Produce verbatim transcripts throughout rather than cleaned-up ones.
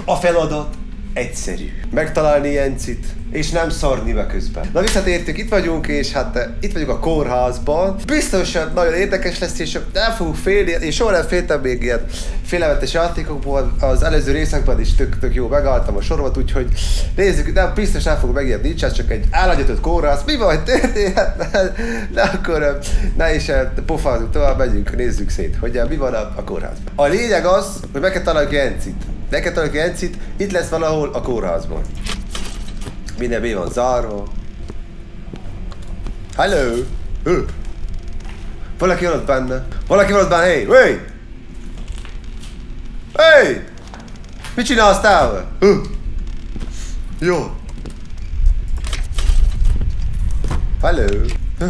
A feladat egyszerű. Megtalálni Jencit, és nem szarni be közben. Na visszatértünk, itt vagyunk, és hát itt vagyunk a kórházban. Biztosan nagyon érdekes lesz, és nem fogunk félni, és soha nem féltem még ilyen félelmetes játékokból. Az előző részekben is tök, tök jó megálltam a soromat, úgyhogy nézzük, de biztos nem fogok megijedni, nincs, csak egy állandjatott kórház. Mi vagy történhet? De akkor ne is pofázunk tovább, megyünk, nézzük szét, hogy mi van a, a kórházban. A lényeg az, hogy meg kell találni Jencit. Meg kell találni Jencit, itt lesz valahol a kórházban. Minden be van zárva. Hello! Ö. Valaki van ott benne. Valaki van ott benne, hey! Hey! Hey! Mit csinálsz távol? Jó. Hello! Ö.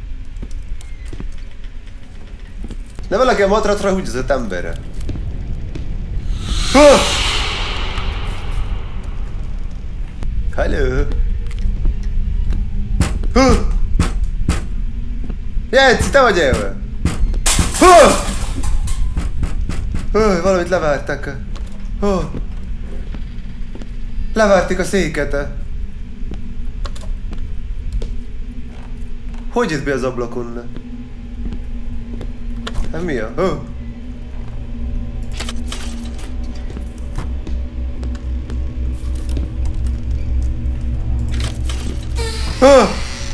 De valaki a matracra húgyozott emberre. Ö. Hello! Huh! Jenci, te vagy el? Huh! Huh, valamit levártak. Huh. Levártik a széket. Hogy jött be az ablakon? Hát mi a? Huh. Ah!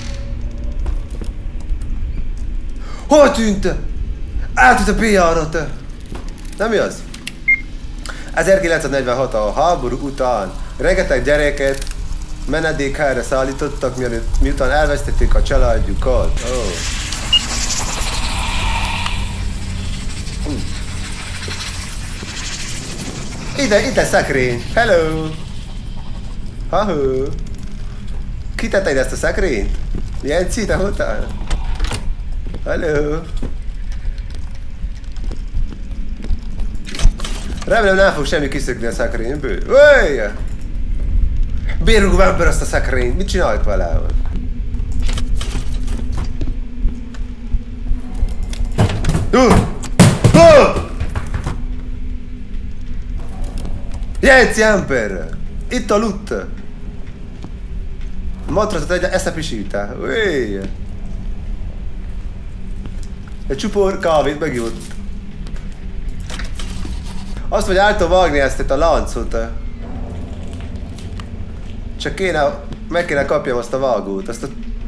Hol tűnt? Eltűnt a péjárat! Nem mi az? ezerkilencszáznegyvenhat a háború után rengeteg gyereket menedékhelyre szállítottak, miután elvesztették a családjukat. Oh. Hm. Ide, ide szekrény! Hello! Ha-hó! Ki tette ide ezt a szekrényt? Jenci, te voltál? Hello! Remélem nem fog semmi kiszökni a szekrényből. Öj! Bérugom ember azt a szekrényt. Mit csináljuk vele? Uh! Uh! Jenci ember! Itt a loot! Matracot egy eszepisítál. Uéj! Egy csupor kávét megívott. Azt vagy át tudom vágni ezt itt a láncot. Csak kéne, meg kéne kapjam azt a vágót, azt a...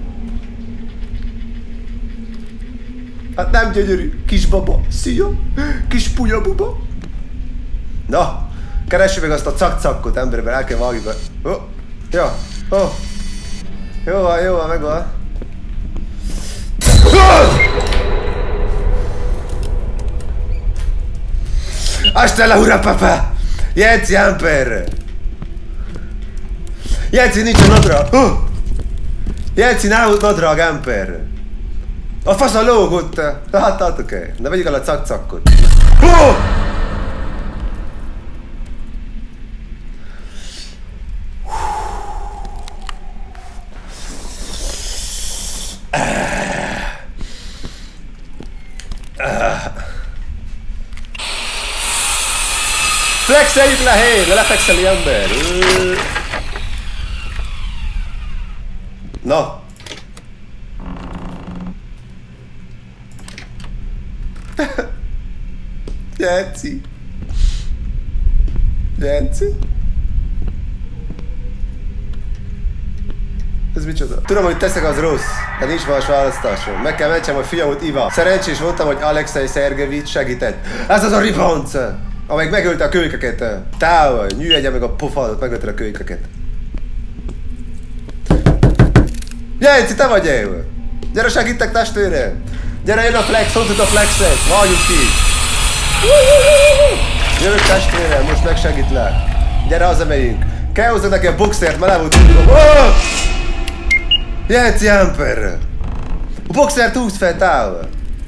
Hát nem gyönyörű, kis baba, szia, kis pujabuba. Na, keressük meg azt a cak-cakot, emberben el kell vágni be. Oh, ja, oh. Jó van, jó van, megvan. Hasta la hura papa! Jenci ember! Jenci nincs a nadrág! Uh! Jenci nem volt nadrág ember! A fasz a lógott! Láttátok-e? De vegyük el a cak-cakot! Uh! Flexeljük le, hé! Le lefekszeli ember! Na! Jenci! Jenci? Ez micsoda? Tudom, hogy teszek, az rossz, de nincs más választásom. Meg kell mentsem a fiamot, Iva. Szerencsés voltam, hogy Alexei Szergevics segített. Ez az a ribanc! Amelyik megölte a kölykeket. Távol, nyűjegye meg a pofádat, megölte a kölykeket. Jenci, te vagy el! Gyere, segítek, testvére! Gyere, jön a flex, hozzuk a flexet! Vágjunk ki! Jövök, testvére, most megsegítlek. Gyere, hazamegyünk. Kell hozzá neki a boxert, mert le volt tudjuk. Oh! Jenci ember! A boxert húzd fel, távol!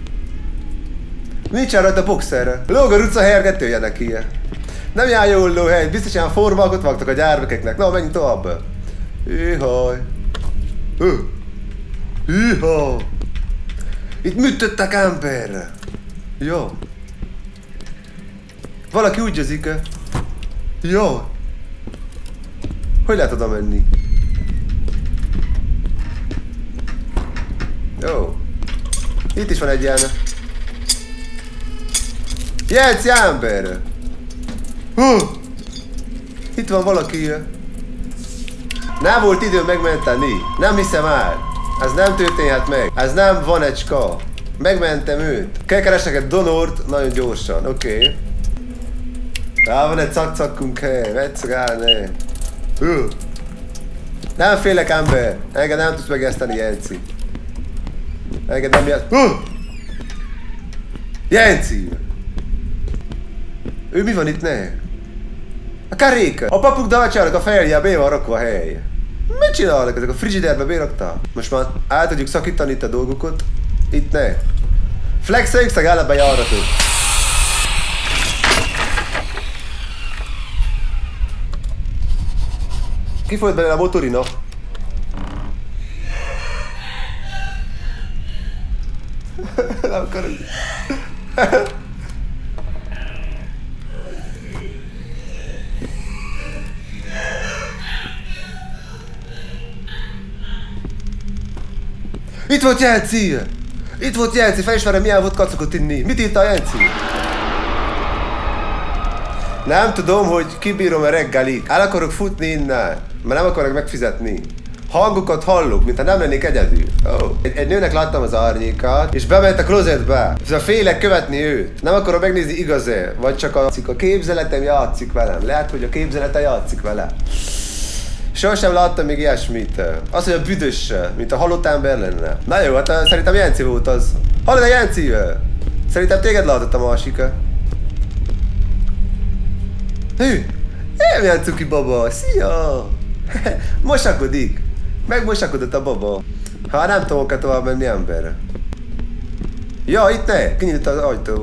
Nincs rajta a boxerre. Lóg a ruca hergetője neki. Nem jár jól lóhely, biztos ilyen formákat vágtak a gyermekeknek. Na, menjünk tovább. Ihaj. Ihaj. Itt műtöttek ember. Jó. Valaki úgy jözik. Jó. Hogy lehet oda menni? Jó. Itt is van egy ilyen. Jelci ember! Hú! Itt van valaki. Nem volt idő megmenteni. Nem hiszem el. Ez nem történhet meg. Ez nem van egyska. Megmentem őt. Kell keresnek egy donort nagyon gyorsan. Oké. Okay. Rá van egy cak-cakkunk, hely. Vegyszagálni. Hú! Nem félek, ember. Engem nem tudsz megeszteni, Jenci. Engem nem jel... Hú! Jenci! Ő mi van itt, ne? A karéka! A papuk dacsának a fejlje be van rakva a hely. Mit csinálnak ezek? A frigiderbe berakta? Most már át tudjuk szakítani itt a dolgokat. Itt ne. Flexeljük, szeg ellenben járatok. Ki folyt belőle a motorina? Nem akarok. Itt volt Jenci! Itt volt Jenci, felismerem milyen volt kacokot inni. Mit írta a Jenci? Nem tudom, hogy kibírom a reggelig. El akarok futni innen, mert nem akarok megfizetni. Hangokat hallok, mintha nem lennék egyedül. Oh. Egy, egy nőnek láttam az árnyékát, és bement a klozetbe. Szóval félek követni őt. Nem akarom megnézni igaz-e, vagy csak a, a képzeletem játszik velem. Lehet, hogy a képzelete játszik vele. Sosem láttam még ilyesmit. Az, hogy a büdös, mint a halott ember lenne. Na jó, hát szerintem Jenci volt az. Hallod a Jenci? Szerintem téged látott a másik. Hű! Én milyen cuki baba! Szia! Mosakodik! Megmosakodott a baba. Ha nem tudom, kell tovább menni emberre. Ja, itt ne! Kinyílt az ajtó.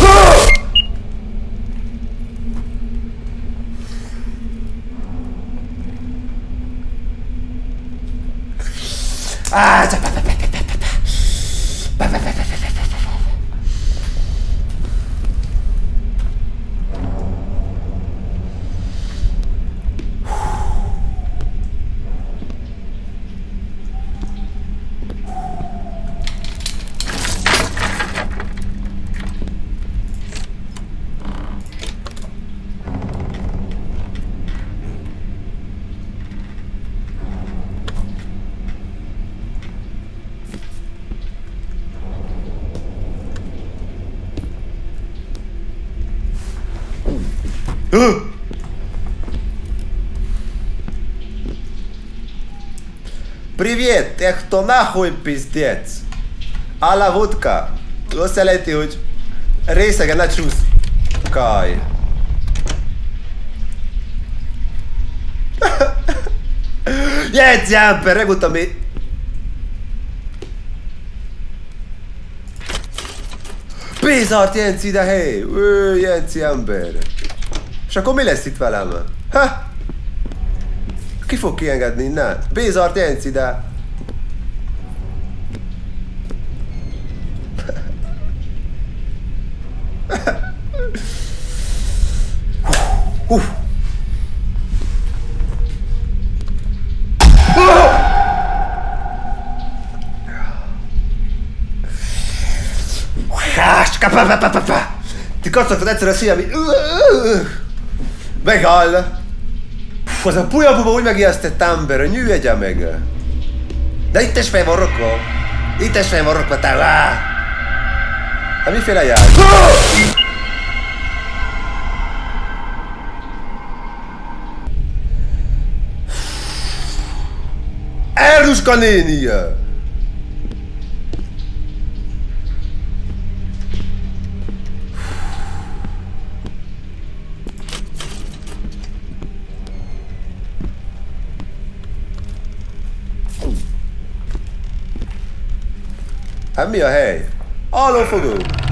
Привет, эх, кто нахуй пиздец? Alla vodka. Azt jelenti, hogy részegen ne csúszkálj. Jenci ember, régóta mi... Pézart Jenci, de hely! Ő, Jenci ember. És akkor mi lesz itt velem? Ha? Ki fog kiengedni innen? Bézart Jenci, de... uh. Ti kacagtad egyszer a szívem, így... Megáll! Az a pujabuba úgy megijesztett ember, hogy nyűjegye meg! De itt is fej van rokva! Itt is fej van rokva, te lá! Hát miféle jár? Elruska nénie! Hát mi a hely? Hallófogó!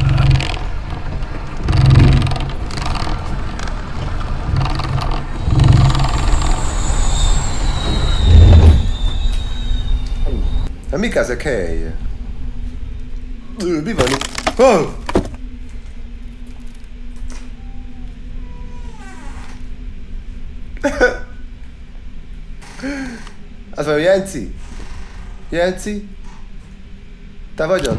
Hát mik ezek hely? Mi van itt? Oh! Az vagy Jenci? Jenci? Te vagyod?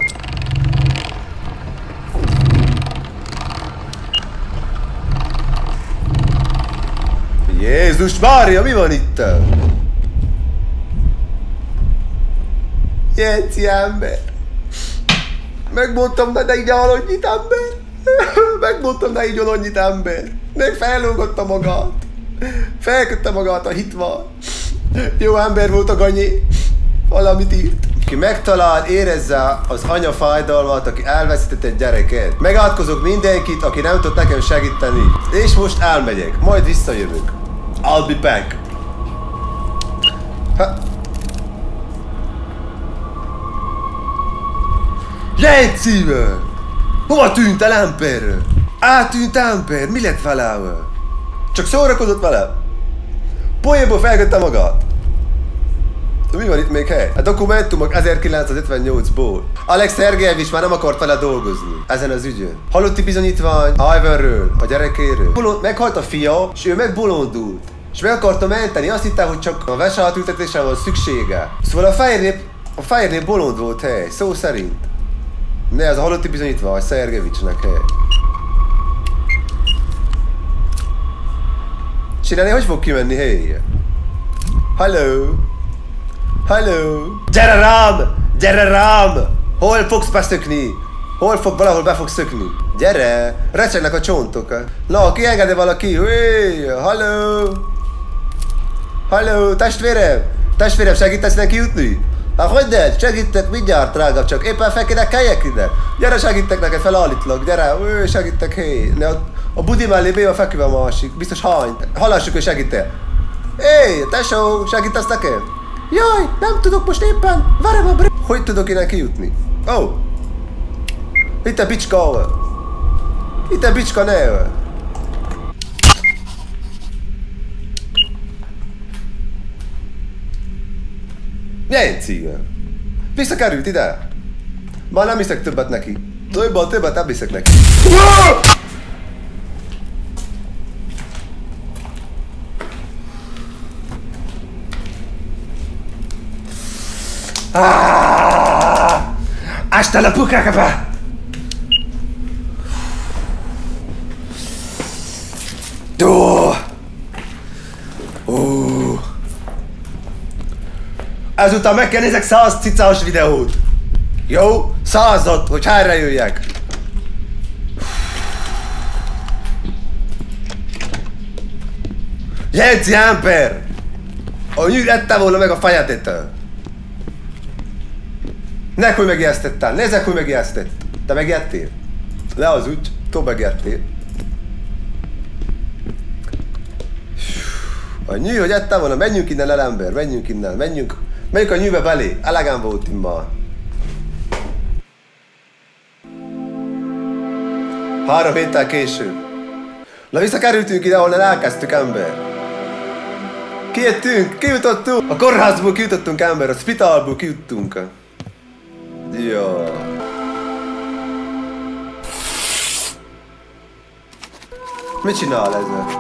Jézus Mária, mi van itt? Jenci ember. Megmondtam, ne így annyit ember. Megmondtam, ne így annyit ember. Meg fellógatta magát. Felkötte magát a hitval. Jó ember volt a Ganyi. Valamit írt. Ki megtalál, érezze az anya fájdalmat, aki elveszített egy gyereket. Megátkozok mindenkit, aki nem tud nekem segíteni. És most elmegyek, majd visszajövök. I'll be back. Ha. Jenci-vel! Hova tűnt el ember? Átűnt ember, mi lett vele? Csak szórakozott vele? Poénból felkötte magát. Mi van itt még hely? A dokumentumok ezerkilencszázötvennyolcból. Alex Szergejevics már nem akart vele dolgozni ezen az ügyön. Halotti bizonyítvány Ivanről, a gyerekéről. Bolond, meghalt a fia, és ő megbolondult. És meg akarta menteni, azt hitte, hogy csak a veseátültetésre van szüksége. Szóval a fehérnél, a fehérnél bolond volt hely, szó szerint. Ne, ez a halotti bizonyítvány Szergejevicsnek hely. Csinálni, hogy fog kimenni hely? Hello! Hello! Gyere rám! Gyere rám! Hol fogsz beszökni? Hol fog valahol be fog szökni? Gyere! Recsegnek a csontok. Na, kiengedi valaki? Hey! Hello! Hello! Testvérem! Testvérem, segítesz neki jutni? Hát hogy de? Segítek mindjárt, drágám, csak éppen fel kéne keljek ide. Gyere, segítek neked, felállítlak, gyere, ő, segítek, hé. Ne, a, a budi mellé be a feküve a másik, biztos hány. Hallassuk, hogy segítek. Hé, tesó, segítesz nekem? Jaj, nem tudok most éppen, verem a bre... Hogy tudok innen kijutni? Ó! Oh. Itt a bicska. Itt a bicska neve. Jenci! Visszakerült ide! Már nem hiszek többet neki. Többet, többet nem hiszek neki. Hasta la pucacapa! Oh. Oh. Ezután meg kell nézek száz cicás videót. Jó? Százat, hogy helyre jöjjek. Jenci ember! A nyűg ette volna meg a fejetet. Nek, hogy megijesztettél. Nézzek, hogy megijesztett. Te megijedtél? Le az úgy, te megijedtél. A nyű, hogy ettem volna, menjünk innen el ember, menjünk innen, menjünk. Menjünk a nyűbe belé, elegem volt immár. Három héttel később. Na visszakerültünk ide, ahol elkezdtük ember. Kijöttünk, kijutottunk. A kórházból kijutottunk ember, a spitalból kijuttunk. Jó. Mit csinál ez?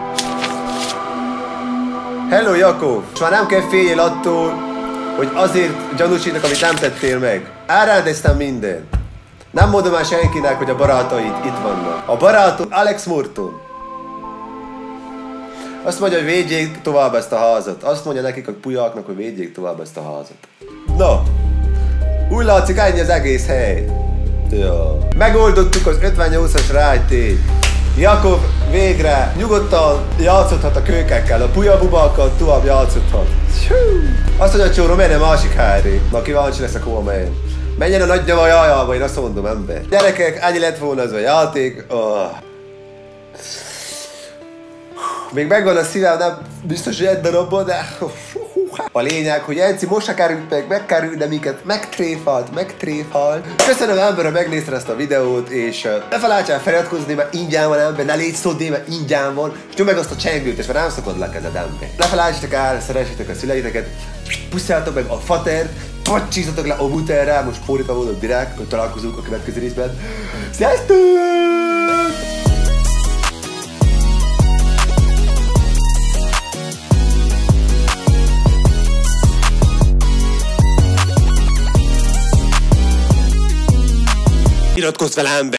Hello Jakov! És már nem kell féljél attól, hogy azért gyanúsítnak, amit nem tettél meg. Elrendeztem mindent. Nem mondom már senkinek, hogy a barátaid itt vannak. A barátom Alex Morton. Azt mondja, hogy védjék tovább ezt a házat. Azt mondja nekik a pulyáknak, hogy védjék tovább ezt a házat. No. Úgy látszik, ennyi az egész hely. Ja. Megoldottuk az ötvennyolcas rájtét. Jakov végre nyugodtan játszhathat a kőkekkel, a pulyabubákkal tovább játszhathat. Azt mondja, Csóró, menjen a másik helyre. Na, kíváncsi leszek, hova menjen. Menjen a nagy nyava jajába, én azt mondom, ember. Gyerekek, ennyi lett volna ez a játék. Oh. Még megvan a szívem, nem biztos, hogy egy darabban, de... A lényeg, hogy Jenci most se került meg, megkerült, de minket megtréfalt, megtréfalt. Köszönöm ember, hogy megnézted ezt a videót, és uh, ne felejtsen feliratkozni, mert ingyen van ember, ne légy szódé, mert ingyen van, és nyomd meg azt a csengőt, és már nem szakad le kezed ember. Ne felejtsetek el, szeressétek a szüleiteket, puszáltok meg a fatert, pacsízatok le a muterrel, most fordítva volna direkt, hogy találkozunk a következő részben. Sziasztok! iratkozz velem be!